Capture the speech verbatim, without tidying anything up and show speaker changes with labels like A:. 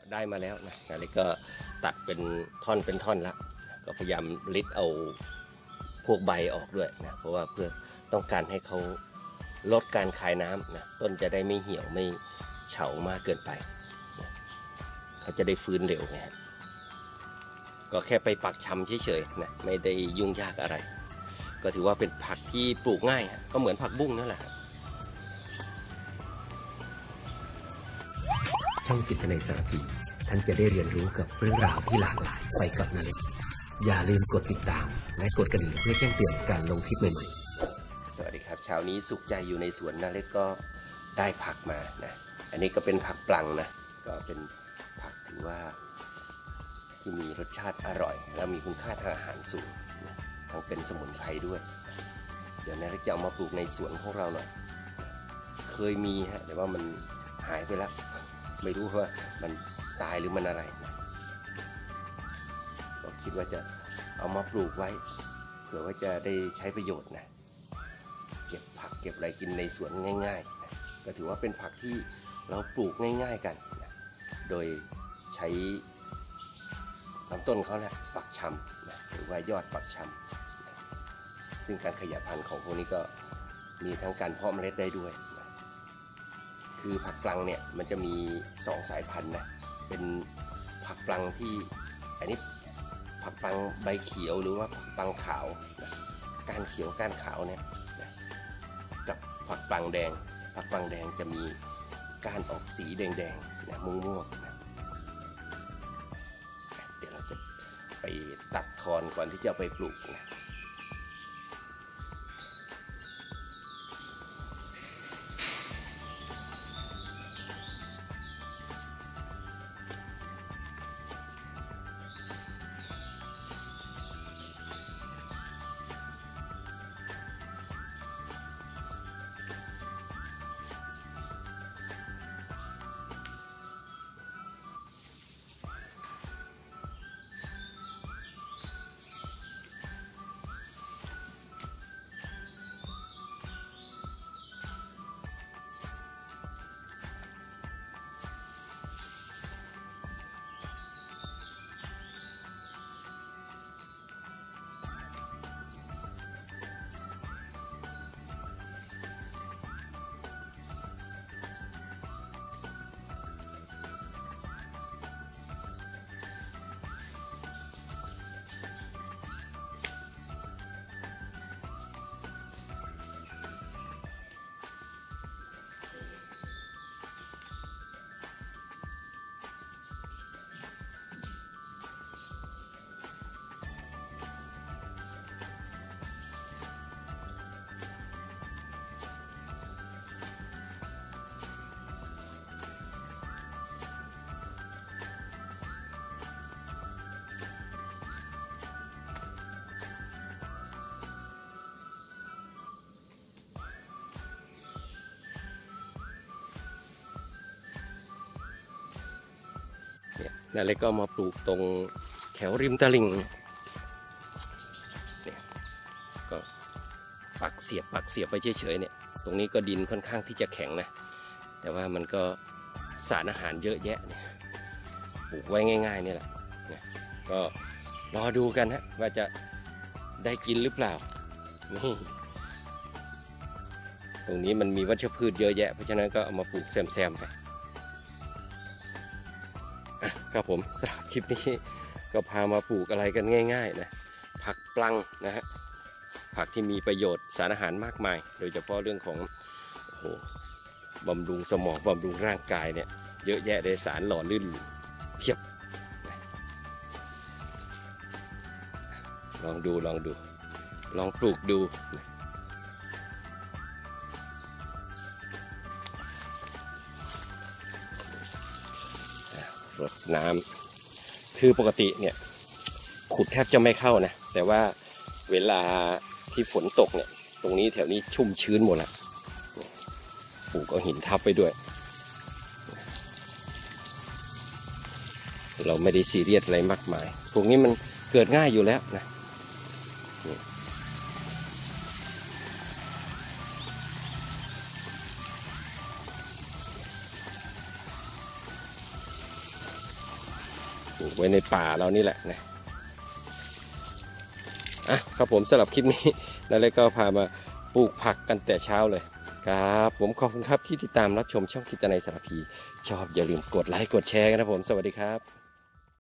A: ได้มาแล้วนะนาเล็กก็ตัดเป็นท่อนเป็นท่อนละก็พยายามลิดเอาพวกใบออกด้วยนะเพราะว่าเพื่อต้องการให้เขาลดการคายน้ำนะต้นจะได้ไม่เหี่ยวไม่เฉามากเกินไปนะเขาจะได้ฟื้นเร็วไงก็แค่ไปปักชำเฉยๆนะไม่ได้ยุ่งยากอะไรก็ถือว่าเป็นผักที่ปลูกง่ายก็เหมือนผักบุ้งนั่นแหละ
B: ช่องจิตในสารพีท่านจะได้เรียนรู้กับเรื่องราวที่หลากหลายไปกับนาเล็กอย่าลืมกดติดตามและกดกระดิ่งเพื่อแจ้งเตือนการลงคลิปใหม่
A: ๆสวัสดีครับเช้านี้สุขใจอยู่ในสวนนาเล็กก็ได้ผักมานะอันนี้ก็เป็นผักปลังนะก็เป็นผักถือว่าที่มีรสชาติอร่อยและมีคุณค่าทางอาหารสูงนะทั้งเป็นสมุนไพรด้วยเดี๋ยวนาเล็กจะเอามาปลูกในสวนของเราหน่อยเคยมีฮะแต่ว่ามันหายไปแล้วไม่รู้ว่ามันตายหรือมันอะไรนะก็คิดว่าจะเอามาปลูกไว้เผื่อว่าจะได้ใช้ประโยชน์นะเก็บผักเก็บอะไรกินในสวนง่ายๆนะก็ถือว่าเป็นผักที่เราปลูกง่ายๆกันนะโดยใช้ลำต้นเขาแหละปักชำนะหรือว่ายอดปักชำนะซึ่งการขยายพันธุ์ของพวกนี้ก็มีทั้งการเพาะเมล็ดได้ด้วยคือผักปลังเนี่ยมันจะมีสองสายพันธุ์นะเป็นผักปลังที่อันนี้ผักปลังใบเขียวหรือว่าผักปลังขาวนะก้านเขียวก้านขาวเนี่ยนะกับผักปลังแดงผักปลังแดงจะมีก้านออกสีแดงๆนะม่วงๆนะเดี๋ยวเราจะไปตัดทอนก่อนที่จะไปปลูกนะนาเล็กก็มาปลูกตรงแถวริมตลิ่งเนี่ยก็ปักเสียบปักเสียบไปเฉยๆเนี่ยตรงนี้ก็ดินค่อนข้างที่จะแข็งนะแต่ว่ามันก็สารอาหารเยอะแยะเนี่ยปลูกไว้ง่ายๆนี่แหละเนี่ยก็รอดูกันฮะว่าจะได้กินหรือเปล่านี่ตรงนี้มันมีวัชพืชเยอะแยะเพราะฉะนั้นก็เอามาปลูกแซมๆไปครับผมสำหรับคลิปนี้ก็พามาปลูกอะไรกันง่ายๆนะผักปลังนะฮะผักที่มีประโยชน์สารอาหารมากมายโดยเฉพาะเรื่องของโอ้โหบำรุงสมองบำรุงร่างกายเนี่ยเยอะแยะเลยสารหล่อลื่นเพียบลองดูลองดูลองปลูกดูนะรดน้ำคือปกติเนี่ยขุดแทบจะไม่เข้านะแต่ว่าเวลาที่ฝนตกเนี่ยตรงนี้แถวนี้ชุ่มชื้นหมดแล้วปลูกเอาหินทับไปด้วยเราไม่ได้ซีเรียสอะไรมากมายพวกนี้มันเกิดง่ายอยู่แล้วนะปลูกไว้ในป่าเรานี่แหละนะอ่ะครับผมสำหรับคลิปนี้นาเล็กก็พามาปลูกผักกันแต่เช้าเลยครับผมขอบคุณครับที่ติดตามรับชมช่องกิจนัยสารพีชอบอย่าลืมกดไลค์กดแชร์กันนะผมสวัสดีครับ